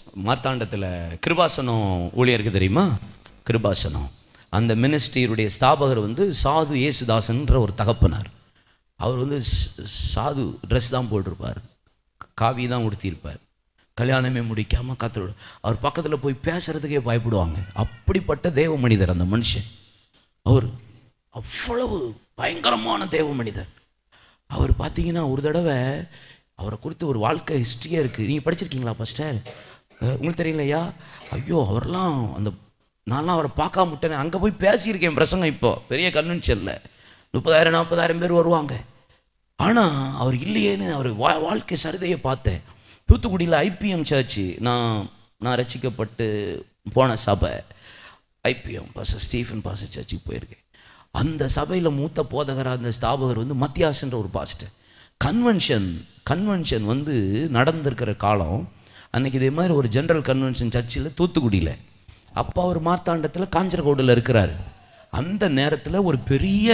மார்த்தாண்டத்தில் கிருபாசனம் ஊழியருக்கு தெரியுமா? கிருபாசனம் அந்த மினிஸ்ட்ரியுடைய ஸ்தாபகர் வந்து சாது ஏசுதாசன்ற ஒரு தகப்பனார். அவர் வந்து சாது ட்ரெஸ் தான் போட்டிருப்பார், காவி தான் உடுத்தியிருப்பார், கல்யாணமே முடிக்காமல் கத்தரோடு அவர் பக்கத்தில் போய் பேசுகிறதுக்கே பயப்படுவாங்க. அப்படிப்பட்ட தேவ மனிதர் அந்த மனுஷன். அவர் அவ்வளவு பயங்கரமான தேவ மனிதர். அவர் பார்த்தீங்கன்னா ஒரு தடவை அவரை குறித்து ஒரு வாழ்க்கை ஹிஸ்ட்ரியே இருக்குது. நீங்கள் படிச்சிருக்கீங்களா பாஸ்டர்? உங்களுக்கு தெரியலையா? ஐயோ, அவரெல்லாம் அந்த நான்லாம் அவரை பார்க்காம விட்டேனே. அங்கே போய் பேசியிருக்கேன் பிரசங்கம். இப்போ பெரிய கன்வென்ஷனில் 30,000-40,000 பேர் வருவாங்க. ஆனால் அவர் இல்லையேன்னு அவர் வாழ்க்கை சரிதையை பார்த்தேன். தூத்துக்குடியில் ஐபிஎம் சர்ச்சு, நான் ரசிக்கப்பட்டு போன சபை ஐபிஎம் பாஸ்டர் ஸ்டீஃபன் பாஸ்டர் சர்ச்சுக்கு போயிருக்கேன். அந்த சபையில் மூத்த போதகராக அந்த ஸ்தாபகர் வந்து மத்தியாசன்ற ஒரு பாஸ்டர். கன்வென்ஷன் வந்து நடந்திருக்கிற காலம் அன்றைக்கி இதே மாதிரி ஒரு ஜென்ரல் கன்வென்ஷன் சர்ச்சில் தூத்துக்குடியில். அப்போ அவர் மார்த்தாண்டத்தில் காஞ்சரகோடில் இருக்கிறார். அந்த நேரத்தில் ஒரு பெரிய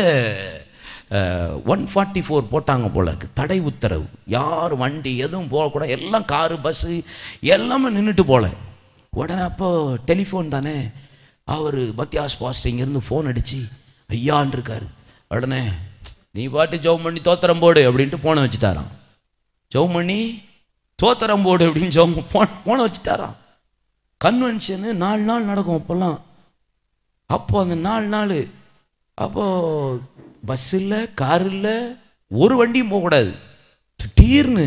144 போட்டாங்க போல இருக்கு, தடை உத்தரவு. யார் வண்டி எதுவும் போகக்கூடாது, எல்லாம் காரு பஸ்ஸு எல்லாமே நின்றுட்டு போல. உடனே அப்போ டெலிஃபோன் தானே, அவர் மத்தியாஸ் பாஸ்டர் இங்கேருந்து ஃபோன் அடித்து ஐயான் இருக்கார். உடனே நீ பாட்டு ஜெபம் பண்ணி தோத்திரம் போடு அப்படின்ட்டு போனை வச்சுட்டாராம். ஜெபம் பண்ணி தோத்திரம் போடு அப்படின்னு போனை வச்சுட்டாராம். கன்வென்ஷனு 4 நாள் நடக்கும் அப்போல்லாம். அப்போது அந்த 4 நாள் அப்போது பஸ் இல்லை, கார் இல்லை, ஒரு வண்டியும் போகக்கூடாது. திடீர்னு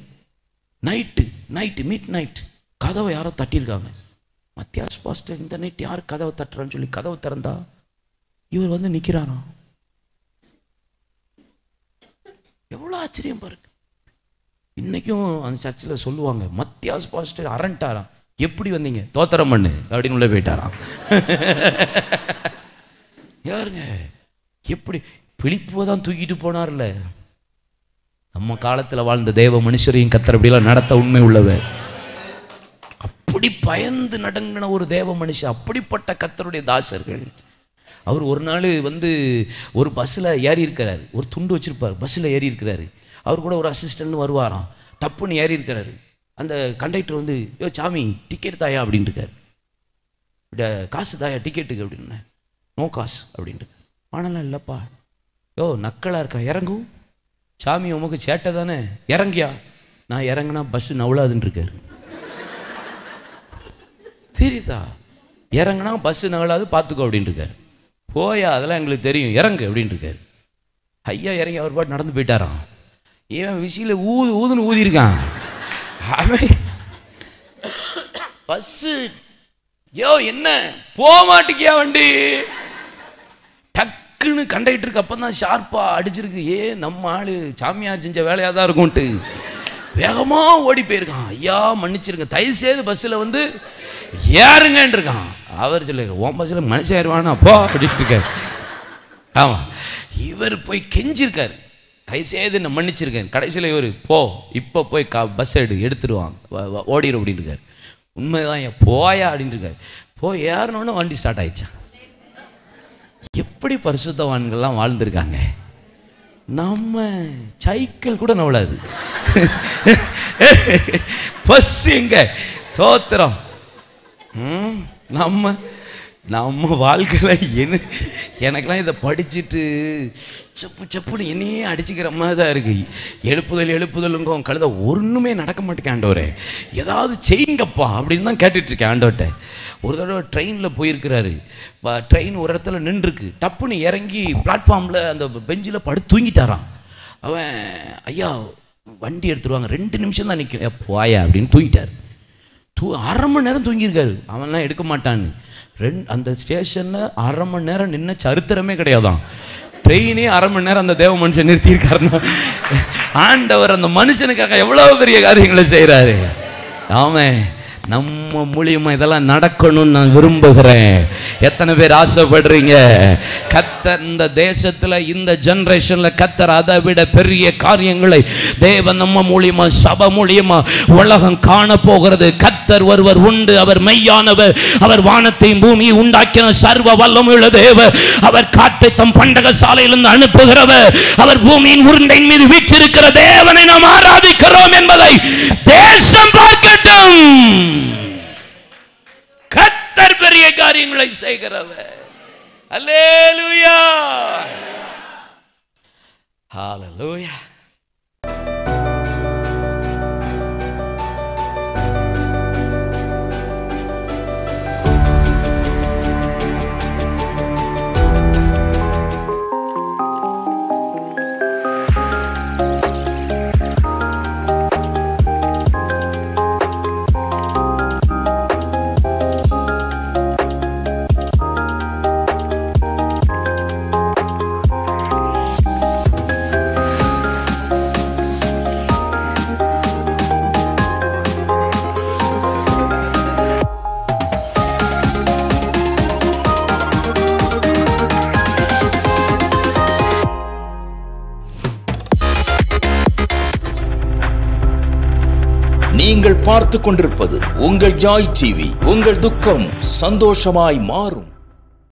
நைட்டு மிட் நைட் கதவை யாரோ தட்டியிருக்காங்க. மத்தியாஸ் பாஸ்டர் இந்த நைட் யார் கதவை தட்டுறான்னு சொல்லி கதவை திறந்தா இவர் வந்து நிற்கிறாராம். எவ்வளோ ஆச்சரியம் பாருங்க. இன்றைக்கும் அந்த சர்ச்சில் சொல்லுவாங்க, மத்தியாஸ் பாஸ்டர் அரண்டாராம். எப்படி வந்தீங்க? தோத்திரம் பண்ணு அப்படின்னு உள்ள போயிட்டாராம். யாருங்க எப்படி பிழிப்புவை தான் தூக்கிட்டு போனார்ல. நம்ம காலத்தில் வாழ்ந்த தேவ மனுஷரையும் கர்த்தர் அப்படிலாம் நடத்த உண்மை உள்ளவர். அப்படி பயந்து நடங்கின ஒரு தேவ மனுஷன், அப்படிப்பட்ட கர்த்தருடைய தாசர்கள். அவர் ஒரு நாள் வந்து ஒரு பஸ்ஸில் ஏறி இருக்கிறாரு, ஒரு துண்டு வச்சுருப்பார், பஸ்ஸில் ஏறி இருக்கிறாரு. அவர் கூட ஒரு அசிஸ்டன்ட் வருவாராம். டப்புன்னு ஏறி இருக்கிறாரு. அந்த கண்டக்டர் வந்து யோ சாமி டிக்கெட் தாயா அப்படின்ட்டு இருக்காரு. காசு தாயா டிக்கெட்டுக்கு அப்படின்னு. நோ காசு அப்படின்ட்டு. ஆனாலும் இல்லைப்பா. யோ நக்கலாக இருக்கா, இறங்கும். சாமி உமக்கு சேட்டை தானே, இறங்கியா. நான் இறங்கினா பஸ்ஸு நவலாதுன்னு இருக்காரு. சீரியஸா? இறங்கினா பஸ்ஸு நவலாது பார்த்துக்கோ அப்படின்ட்டு இருக்காரு. போயா அதெல்லாம் எங்களுக்கு தெரியும், இறங்கு அப்படின்ட்டு இருக்காரு. ஐயா இறங்கி அவர் பாட்டு நடந்து போயிட்டாராம். ஏன் விசியில் ஊதுன்னு ஊதியிருக்கான் அவன். பஸ்ஸு யோ என்ன போக மாட்டிக்கியா வண்டி. டக்குன்னு கண்டக்டருக்கு அப்போ தான் ஷார்ப்பாக அடிச்சிருக்கு. நம்ம ஆள் சாமியார் செஞ்ச வேலையாக தான் இருக்கும்ட்டு வேகமாக ஓடி போயிருக்கான். ஐயா மன்னிச்சிருங்க, தயவுசெய்து பஸ்ஸில் வந்து ஏறுங்கன்னு இருக்கான். அவர் சொல்லு உன் பஸ்ஸில் மனுஷன் ஏறுவானா அப்போ அப்படின்ட்டு இருக்காரு. ஆமாம், இவர் போய் கெஞ்சிருக்காரு, தயவுசெய்து நான் மன்னிச்சிருக்கேன். கடைசியில் இவர் இப்போ போய் பஸ் எடுத்துடுவான், ஓடிடும் அப்படின்னு இருக்காரு. உண்மைதான் ஏன் போயா அப்படின்ட்டு இருக்காரு. போய் ஏறினோன்னு வண்டி ஸ்டார்ட் ஆயிடுச்சான். எப்படி பரிசுத்தவான்கள்லாம் வாழ்ந்துருக்காங்க. நம்ம சைக்கிள் கூட நவளாது, பஸ் எங்க தோத்திரம். நம்ம வாழ்க்கையில் எனக்கெல்லாம் இதை படிச்சுட்டு சப்புன்னு என்னையே அடிச்சுக்கிற மாதிரி தான் இருக்குது. எழுப்புதலுங்க கழுத ஒன்றுமே நடக்க மாட்டேங்க ஆண்டவரே, ஏதாவது செய்யுங்கப்பா அப்படின்னு தான் கேட்டுட்ருக்கேன் ஆண்டவர்கிட்ட. ஒரு தடவை ட்ரெயினில் போயிருக்கிறாரு. ட்ரெயின் ஒரு இடத்துல நின்றுருக்கு. டப்புன்னு இறங்கி பிளாட்ஃபார்மில் அந்த பெஞ்சில் படுத்து தூங்கிட்டாரான். அவன் ஐயா வண்டி எடுத்துருவாங்க, 2 நிமிஷம் தான் நிற்கும், போயா அப்படின்னு தூங்கிட்டார். அரை மணி நேரம் தூங்கியிருக்காரு. அவன்லாம் எடுக்க மாட்டான்னு. அந்த ஸ்டேஷனில் அரை மணி நேரம் நின்ன சரித்திரமே கிடையாதான். ட்ரெயினே அரை மணி நேரம் அந்த தேவ மனுஷன் நிறுத்தியிருக்காருன்னா ஆண்டவர் அந்த மனுஷனுக்காக எவ்வளோ பெரிய காரியங்களை செய்கிறாரு. ஆமாம், நம்ம மூலியமா இதெல்லாம் நடக்கணும்னு நான் விரும்புகிறேன். எத்தனை பேர் ஆசைப்படுறீங்க? கர்த்தர் இந்த தேசத்துல இந்த ஜெனரேஷன்ல கர்த்தர் அதை விட பெரிய காரியங்களை தேவன் நம்ம மூலியமா சபை மூலியமா உலகம் காண போகிறது. கர்த்தர் ஒருவர் உண்டு, அவர் மெய்யானவர். அவர் வானத்தையும் பூமியை உண்டாக்கின சர்வ வல்லமையுள்ள தேவர். அவர் காற்றை தம் பண்டக சாலையிலிருந்து அனுப்புகிறவர். அவர் பூமியின் உருண்டையின் மீது வீற்றிருக்கிற தேவனை நாம் ஆராதிக்கிறோம் என்பதை தேசம் பார்க்கட்டும். அதிசயங்களை செய்கிறவர். அல்லேலூயா, ஹல்லேலூயா. நீங்கள் பார்த்துக் கொண்டிருப்பது உங்கள் ஜாய் டிவி. உங்கள் துக்கம் சந்தோஷமாய் மாறும்.